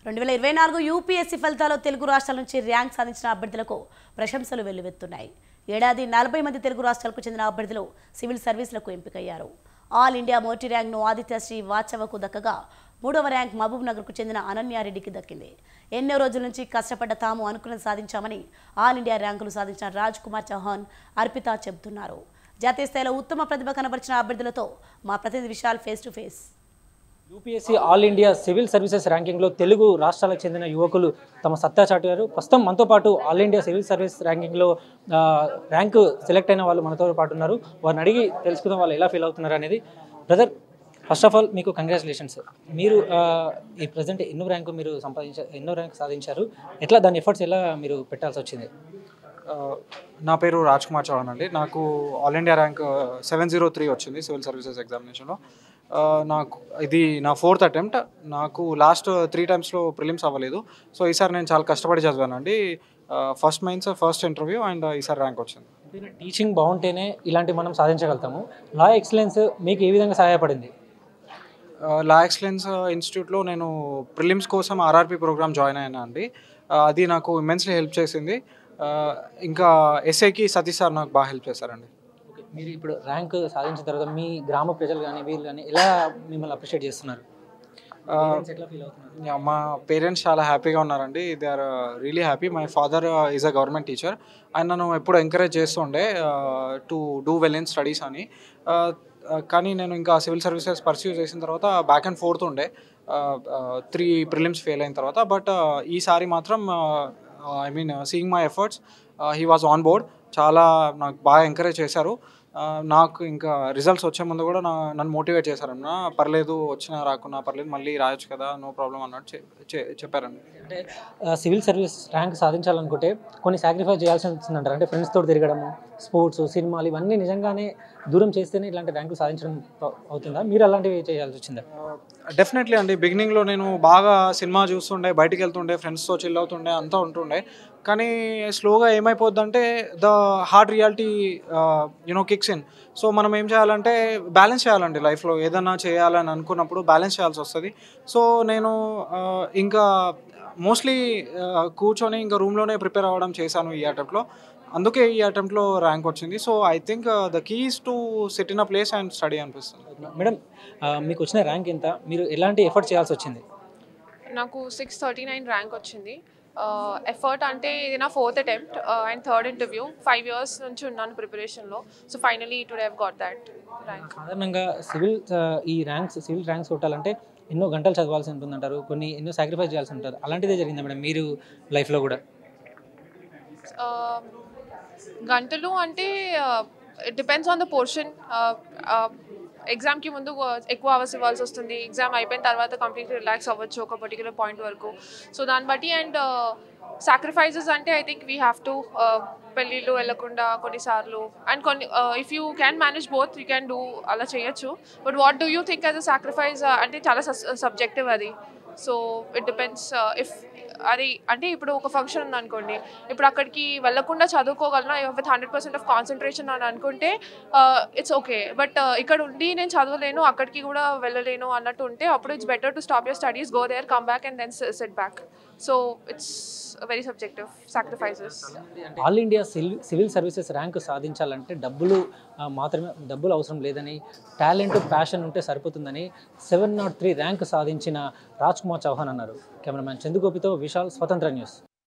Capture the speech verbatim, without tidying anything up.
రెండు వేల ఇరవై నాలుగు యూపీఎస్సీ ఫలితాల్లో తెలుగు రాష్ట్రాల నుంచి ర్యాంక్ సాధించిన అభ్యర్థులకు ప్రశంసలు వెల్లువెత్తున్నాయి. ఏడాది నలభై మంది తెలుగు రాష్ట్రాలకు చెందిన అభ్యర్థులు సివిల్ సర్వీసులకు ఎంపికయ్యారు. ఆల్ ఇండియా మోటి ర్యాంక్ను ఆదిత్యశ్రీ వాచవకు దక్కగా మూడవ ర్యాంక్ మహబూబ్ నగర్కు చెందిన అనన్యారెడ్డికి దక్కింది. ఎన్నో రోజుల నుంచి కష్టపడ్డ తాము అనుకున్నది సాధించామని ఆల్ ఇండియా ర్యాంకులు సాధించిన రాజ్ కుమార్ చౌహాన్ అర్పిత చెబుతున్నారు. జాతీయ స్థాయిలో ఉత్తమ ప్రతిభ కనబరిచిన అభ్యర్థులతో మా ప్రతినిధి Vishal face to face. UPSC all India civil services ర్యాంకింగ్లో తెలుగు రాష్ట్రాలకు చెందిన యువకులు తమ సత్తా చాటారు. ప్రస్తుతం మనతో పాటు ఆల్ ఇండియా సివిల్ సర్వీస్ ర్యాంకింగ్లో ర్యాంకు సెలెక్ట్ అయిన వాళ్ళు మనతో పాటు ఉన్నారు. వారిని అడిగి తెలుసుకుందాం వాళ్ళు ఎలా ఫీల్ అవుతున్నారు అనేది. బ్రదర్, ఫస్ట్ ఆఫ్ ఆల్ మీకు కంగ్రాచులేషన్స్. మీరు ఈ ప్రజెంట్ ఎన్నో ర్యాంకు మీరు సంపాదించారు, ఎన్నో ర్యాంక్ సాధించారు. ఎట్లా దాని ఎఫర్ట్స్ ఎలా మీరు పెట్టాల్సి వచ్చింది? నా పేరు రాజ్ కుమార్ చౌహాన్ అండి. నాకు all India rank seven zero three వచ్చింది సివిల్ సర్వీసెస్ ఎగ్జామినేషన్లో. నాకు ఇది నా ఫోర్త్ అటెంప్ట్. నాకు లాస్ట్ త్రీ టైమ్స్లో ప్రిలిమ్స్ అవ్వలేదు. సో ఈసారి నేను చాలా కష్టపడి చదివానండి. First mains, first interview and ఈసారి ర్యాంక్ వచ్చింది. టీచింగ్ బాగుంటేనే ఇలాంటివి మనం సాధించగలుగుతాము. లా ఎక్సలెన్స్ మీకు ఏ విధంగా సహాయపడింది? లా ఎక్సలెన్స్ ఇన్స్టిట్యూట్లో నేను ప్రిలిమ్స్ కోసం ఆర్ఆర్పి ప్రోగ్రామ్ జాయిన్ అయినా అండి. అది నాకు ఇమెన్స్లీ హెల్ప్ చేసింది. ఇంకా ఎస్ఐకి సతీష్ సార్ నాకు బాగా హెల్ప్ చేశారండి. మీరు ఇప్పుడు ర్యాంక్ సాధించిన తర్వాత మీ గ్రామ ప్రజలు కానీ వీళ్ళు కానీ ఎలా మిమ్మల్ని అప్రిషియేట్ చేస్తున్నారు? మా పేరెంట్స్ చాలా హ్యాపీగా ఉన్నారండి. They are really happy. My father is a government teacher. ఆయన నన్ను ఎప్పుడు ఎంకరేజ్ చేస్తుండే to do well in studies అని. కానీ నేను ఇంకా సివిల్ సర్వీసెస్ పర్స్యూ చేసిన తర్వాత బ్యాక్ అండ్ ఫోర్త్ ఉండే త్రీ ప్రిలిమ్స్ ఫెయిల్ అయిన తర్వాత. బట్ ఈసారి మాత్రం I mean seeing my efforts, he was on board. చాలా నాకు బాగా ఎంకరేజ్ చేశారు. నాకు ఇంకా రిజల్ట్స్ వచ్చే ముందు కూడా నా నన్ను మోటివేట్ చేశారన్న. పర్లేదు, వచ్చినా రాకున్నా పర్లేదు, మళ్ళీ రాయొచ్చు కదా, నో ప్రాబ్లం అన్నట్టు చెప్పారండి. అంటే సివిల్ సర్వీస్ ర్యాంక్ సాధించాలనుకుంటే కొన్ని సాక్రిఫైస్ చేయాల్సి వచ్చిందంటారు. అంటే ఫ్రెండ్స్ తోటి తిరగడము, స్పోర్ట్స్, సినిమాలు ఇవన్నీ నిజంగానే దూరం చేస్తేనే ఇలాంటి ర్యాంకులు సాధించడం అవుతుందా? మీరు అలాంటివి చేయాల్సి వచ్చిందా? డెఫినెట్లీ అండి. బిగినింగ్లో నేను బాగా సినిమా చూస్తుండే, బయటికి వెళ్తుండే, ఫ్రెండ్స్తో చిల్ అవుతుండే, అంతా ఉంటుండే. కానీ స్లోగా ఏమైపోద్దంటే the hard reality you know kicks in. So మనం ఏం చేయాలంటే బ్యాలెన్స్ చేయాలండి లైఫ్లో. ఏదన్నా చేయాలని అనుకున్నప్పుడు బ్యాలెన్స్ చేయాల్సి వస్తుంది. సో నేను ఇంకా మోస్ట్లీ కూర్చొని ఇంకా రూమ్లోనే ప్రిపేర్ అవ్వడం చేశాను ఈ అటెంప్ట్లో. అందుకే ఈ అటెంప్ట్లో ర్యాంక్ వచ్చింది. So I think the keys to sit in a place and study అనిపిస్తుంది. మేడం, మీకు వచ్చిన ర్యాంక్ ఎంత? మీరు ఎలాంటి ఎఫర్ట్ చేయాల్సి వచ్చింది? నాకు సిక్స్ థర్టీ నైన్ ర్యాంక్ వచ్చింది. ఎఫర్ట్ అంటే ఇది నా fourth attempt and third interview. Five years నుంచి ఉన్నాను ప్రిపరేషన్లో. So finally today I've got that rank. సాధారణంగా సివిల్ ఈ ర్యాంక్స్ సివిల్ ర్యాంక్స్ కొట్టాలంటే ఎన్నో గంటలు చదవాల్సి ఉంటుందంటారు, కొన్ని ఎన్నో సాక్రిఫైస్ చేయాల్సి ఉంటారు. అలాంటిదే జరిగిందా మేడం మీరు లైఫ్లో కూడా? గంటలు అంటే it depends on the portion. ఎగ్జామ్కి ముందు ఎక్కువ అవర్స్ ఇవ్వాల్సి వస్తుంది. ఎగ్జామ్ అయిపోయిన తర్వాత కంప్లీట్లీ రిలాక్స్ అవ్వచ్చు ఒక పర్టికులర్ పాయింట్ వరకు. సో దాన్ని బట్టి అండ్ సాక్రిఫైజెస్ అంటే I think we have to పెళ్ళిళ్ళు వెళ్ళకుండా కొన్నిసార్లు అండ్ కొన్ని if you can manage both you can do, అలా చేయొచ్చు. But what do you think as a sacrifice అంటే చాలా సబ్జెక్టివ్ అది. So it depends. ఇఫ్ అది అంటే ఇప్పుడు ఒక ఫంక్షన్ ఉంది అనుకోండి, ఇప్పుడు అక్కడికి వెళ్ళకుండా చదువుకోగలను with hundred percent of concentration అని అనుకుంటే ఇట్స్ ఓకే. బట్ ఇక్కడ ఉండి నేను చదవలేను, అక్కడికి కూడా వెళ్ళలేను అన్నట్టు ఉంటే అప్పుడు it's better to stop your studies, go there, come back and then sit back. So it's very subjective sacrifices. All India civil services rank సాధించాలంటే డబ్బులు మాత్రమే డబ్బులు అవసరం లేదని, టాలెంట్, ప్యాషన్ ఉంటే సరిపోతుందని సెవెన్ నాట్ త్రీ ర్యాంక్ సాధించిన రాజ్ కుమార్ చౌహాన్ అన్నారు. కెమెరామ్యాన్ చందుగోపితో విశాల్, స్వతంత్ర న్యూస్.